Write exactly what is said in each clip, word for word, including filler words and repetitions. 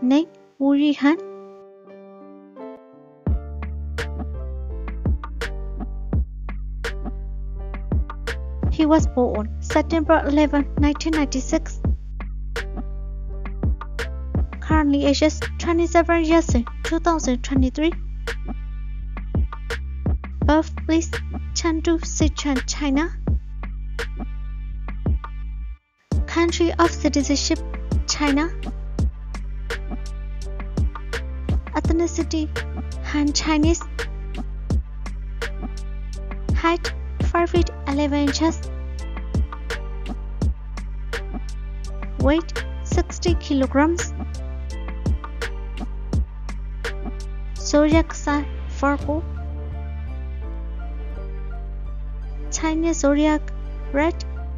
Heng吴宇恒. He was born September eleventh, nineteen ninety-six. Currently ages twenty-seven years in two thousand twenty-three. Birthplace Chengdu, Sichuan, China. Country of citizenship China. Ethnicity Han Chinese. Height five feet eleven inches. Weight sixty kilograms. Zodiac sign Virgo. Chinese zodiac Red.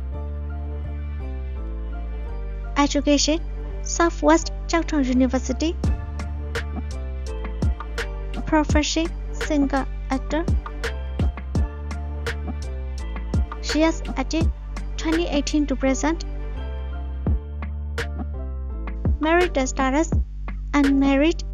Education Southwest Jiaotong University. Profession singer actor. She has acted twenty eighteen to present. Married status unmarried.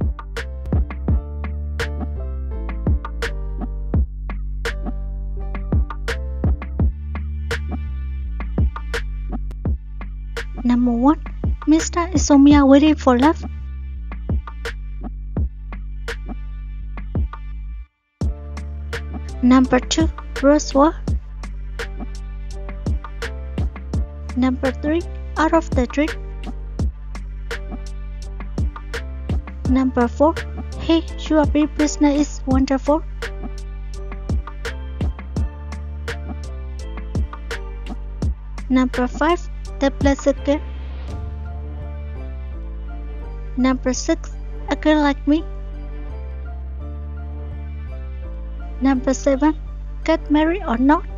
Number one, Mister Insomnia waiting for love. Number two, Rosewell. Number three, Out of the Dream. Number four, Hey, Your Big Business is Wonderful. Number five, The Blessed Girl. Number six, A Girl Like Me. Number seven, Get Married or Not.